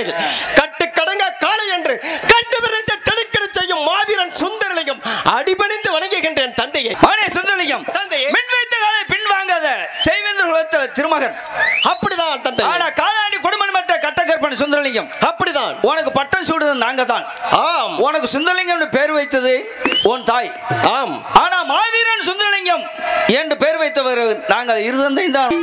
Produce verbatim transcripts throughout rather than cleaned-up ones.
காலையில் கட்டு கடங்க காலை என்று கண்டு விரைந்த தெடுக்கெடு செய்யும் மாவீரன் சுந்தரலிங்கம் அடிபணிந்து வணங்குகின்றேன் தந்தையை. அவனே சுந்தரலிங்கம் தந்தையே. மின் வைத்த காலை பின் வாங்காத செய்வேந்திர குலத்துல திருமகன். அப்படிதான் தந்தை. ஆனா காலாண்டி குடும்பம் மற்ற கட்டக்கற்பனை சுந்தரலிங்கம். அப்படிதான். உனக்கு பட்டம் சூடுறது நாங்க தான். ஆம். உனக்கு சுந்தரலிங்கம் பேர் வைத்தது உன் தாய். ஆம். ஆனா மாவீரன் சுந்தரலிங்கம் என்று பேர் வைத்தவர் நாங்கள் இருதந்தை தான்.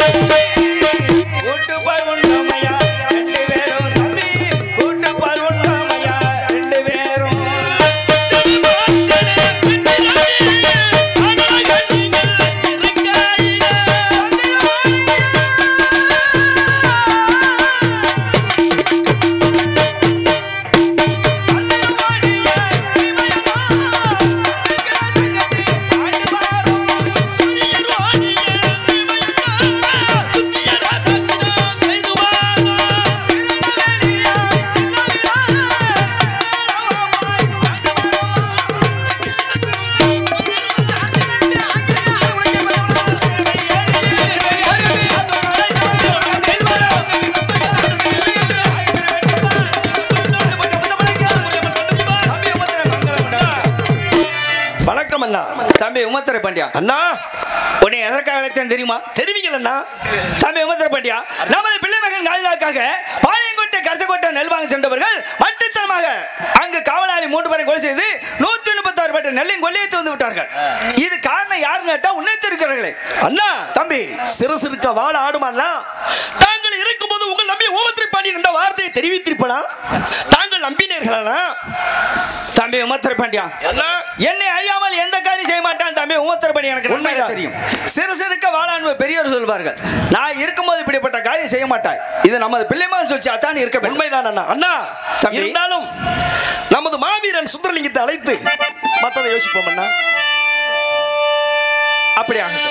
தம்பி உமத்தர பாண்டியா அண்ணா, உன்னை எதற்காக அழைத்தேன் தெரியுமா? தெரிவிக்கல அண்ணா. தம்பி உமத்தர பாண்டியா, நமது பிள்ளை மகன் காதலுக்காக பாளையங்கோட்டை கரசக்கோட்டை நெல் வாங்க சென்றவர்கள் மட்டுத்தனமாக அங்கு காவலாளி மூன்று பேரை கொலை செய்து நூத்தி முப்பத்தி ஆறு பேட்டை நெல்லையும் கொள்ளையத்து வந்து விட்டார்கள். இது காரணம் யாருன்னு கேட்டா உன்னைத்திருக்கிறார்களே. அண்ணா தம்பி, சிறு சிறுக்க வாழ ஆடுமாண்ணா. தாங்கள் இருக்கும்போது உங்கள் நம்பி ஓமத்திரை பாண்டி என்ற வார்த்தையை தெரிவித்திருப்பனா? தாங்கள் நம்பினீர்களா? தம்பி உமத்தர பாண்டியா, என்னை அறியாமல் எந்த காரியம் செய்ய மாட்டான் தம்பி உமத்தர பாண்டியா. எனக்கு உண்மையாக தெரியும். சிறு சிறுக்க வாழான் பெரியவர் சொல்வார்கள். நான் இருக்கும்போது இப்படிப்பட்ட காரியம் செய்ய மாட்டாய். இது நமது பிள்ளைமான் சொல்லி அத்தான் இருக்க. உண்மைதான் அண்ணா. அண்ணா இருந்தாலும் நமது மாவீரன் சுந்தரலிங்கத்தை அழைத்து மற்றதை யோசிப்போம் அண்ணா. அப்படி ஆகட்டும்.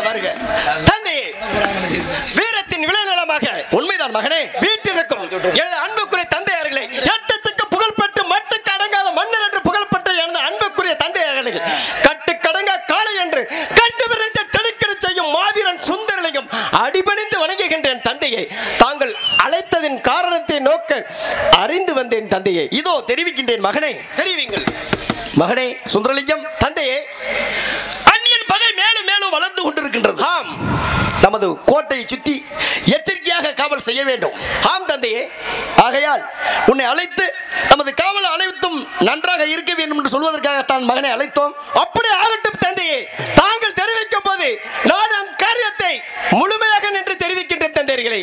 வருக. தந்தையே, வீரத்தின் விளைநிலமாக உண்மைதான் மகனே. வீட்டிற்கும் எனது அன்புக்குரிய தந்தையார்களே, எட்டத்துக்கு புகழ்பெற்று மட்டுக்கு அடங்காத மன்னர் என்று புகழ்பெற்ற எனது அன்புக்குரிய தந்தையார்களே, கட்டுக்கடங்கா காளை என்று கண்டு விரைந்து தெடுக்கெடு செய்யும் மாவீரன் சுந்தரலிங்கம் அடிபணிந்து வணங்குகின்றேன் தந்தையை. தாங்கள் அழைத்ததின் காரணத்தை நோக்க அறிந்து வந்தேன் தந்தையை. இதோ தெரிவிக்கின்றேன் மகனே. தெரிவிங்கள் மகனே சுந்தரலிங்கம், தந்தையே. அந்நியன் பகை மேலும் மேலும் வளர்ந்து கொண்டிருக்கின்றது. ஆம், நமது கோட்டையை சுற்றி எச்சரிக்கையாக காவல் செய்ய வேண்டும். ஆம் தந்தையே. ஆகையால் உன்னை அழைத்து நமது காவல் அனைத்தும் நன்றாக இருக்க வேண்டும் என்று சொல்வதற்காகத்தான் மகனை அழைத்தோம். அப்படி ஆகட்டும் தந்தையே. தாங்கள் தெரிவிக்கும் போது நான் அந்த காரியத்தை முழுமையாக நின்று தெரிவிக்கின்ற தந்தையர்களே.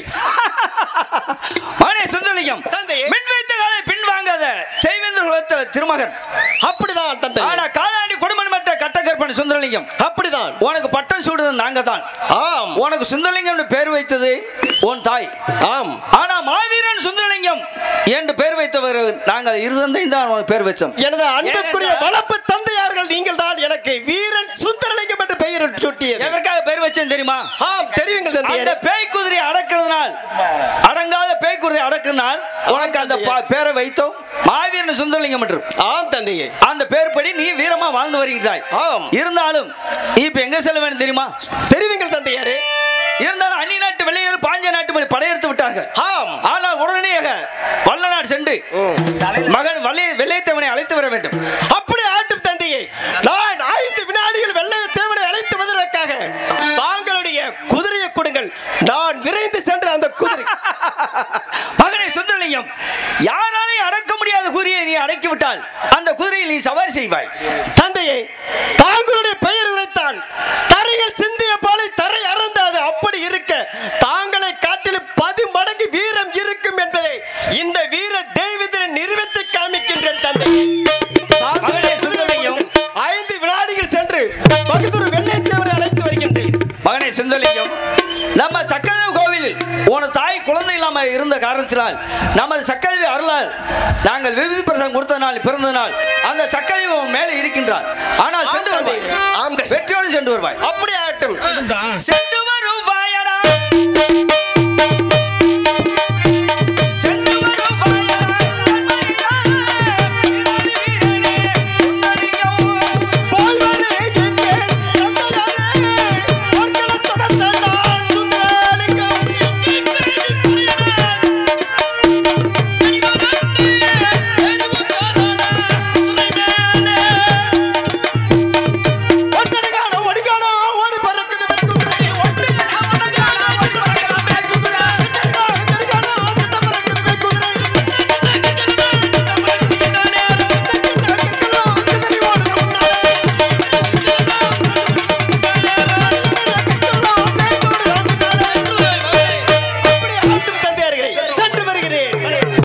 மகனே சுந்தரலிங்கம், தந்தையே. மின் வைத்த காலை பின் வாங்காத தெய்வேந்திர குலத்தில் திருமகன். அப்படிதான் தந்தை. ஆனா காலாண்டி குடும்பம் மற்ற கட்டக்கற்பனை சுந்தரலிங்கம். அப்படிதான். உனக்கு பட்டம் சூடுறது நாங்க தான். ஆம், உனக்கு சுந்தரலிங்கம் பேர் வைத்தது உன் தாய். ஆம். ஆனா மாவீரன் சுந்தரலிங்கம் என்று பேர் வைத்தவர் நாங்கள் இருந்தையும் தான் உனக்கு பேர் வச்சோம். எனது அன்புக்குரிய வளர்ப்பு தந்தையார்கள் நீங்கள் தான் எனக்கு வீரன் சுந்தரலிங்கம் என்று பெயர் சூட்டியது. எதற்காக பேர் வச்சேன் தெரியுமா? ஆம், தெரியுங்கள் அந்த தந்தையே. பேய் குதிரையை அடக்கிறதுனால், அடங்காத பேய் குதிரையை அடக்கிறதுனால் உனக்கு அந்த பா- பேரை வைத்தோம் மாவீரன் சுந்தரலிங்கம் என்று. ஆம் தந்தையே. அந்த பேர் படி நீ வீரமா வாழ்ந்து வருகிறாய். ஆம். இருந்தாலும் நீ இப்ப எங்க செல்ல வேண்டும் தெரியுமா? தெரியுங்கள் தந்தையாரே. இருந்தாலும் அந்நிய நாட்டு வெள்ளையர் பாஞ்ச நாட்டு படி படையெடுத்து விட்டார்கள். ஆம். ஆனால் உடனடியாக வல்லநாடு சென்று மகன் வள்ளி வெள்ளையத்தேவனை அழைத்து வர வேண்டும். அப்படி ஆட்டும் தந்தையே. நான் ஐந்து வினாடிகள் வெள்ளையத்தேவனை அழைத்து வருவதற்காக தாங்களுடைய குதிரையை கொடுங்கள். நான் விரைந்து சென்று அந்த குதிரை. மகனே சுந்தரலிங்கம், யாராலையும் அடக்க முடியாத குதிரையை நீ அடக்கி விட்டால் அந்த குதிரையில் நீ சவாரி செய்வாய். தந்தையே, தாங்களுடைய பெயர் உரைத்தான் தரையில் சிந்திய பாலை தரை அறந்தாது. அப்படி இருக்க தாங்களை காட்டிலும் பதி மடங்கு வீரம் இருக்கும் என்பதை இந்த வீர தெய்வத்தின் நிறுவத்தை காமிக்கின்றேன் தந்தை. மகனே சுந்தரலிங்கம், ஐந்து வினாடிகள் சென்று பகதூர் வெள்ளையத்தேவனை அழைத்து வருகின்றேன். மகனே சுந்தரலிங்கம், நம்ம சக்கரதேவ கோவிலில் உன தாய் குழந்தை இல்லாம இருந்த காரணத்தினால் நமது சக்கரதேவி அருளால் நாங்கள் விருது பிரசங்கம் கொடுத்த நாள் பிறந்த நாள் அந்த சக்கரதேவி உன் மேலே இருக்கின்றார். ஆனால் சென்று வருவாய், ஆம் தந்தை. வெற்றியோடு சென்று வருவாய். அப்படி ஆகட்டும். செ-